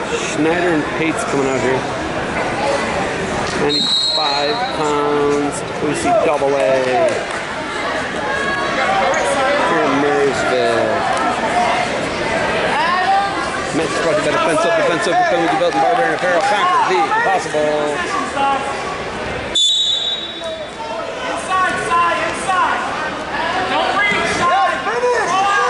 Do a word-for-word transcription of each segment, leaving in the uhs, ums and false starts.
Schneider and Paytes coming out here. ninety-five pounds, O A C double A. Here in Marysville. Match is brought to you by Defensive, Defensive, Defensive Development, Barbarian Apparel, Conquer the Impossible. Inside, side, inside. Don't reach, side. Finish.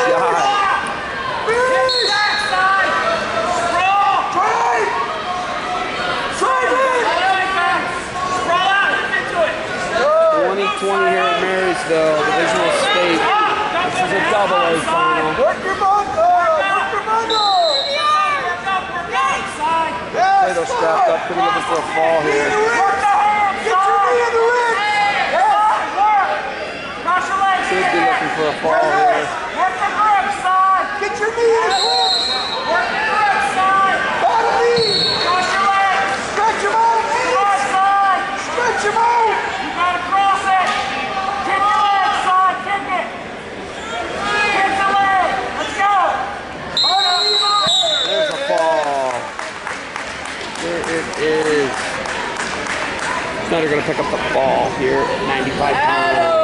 Finish. Back, side. Roll. Drive. Drive it. Roll out. Get into it. twenty twenty here at Marysville, Divisional State. This is a double A final. Work your bundle. Work your bundle. Paytes strapped up, could be looking for a fall here. Work the hand. Get your knee in the ribs. Work. Cross your legs. Should be looking for a fall here. Work the grip, side. Get your knee in the ribs. Work the grip, side. Bottom knee. Cross your legs. Stretch them out. Cross side. Stretch them out. You gotta cross it. Kick your leg, side. Kick it. Kick the leg. Let's go. There's a fall. There it is. Schneider going to pick up the ball here at ninety-five pounds.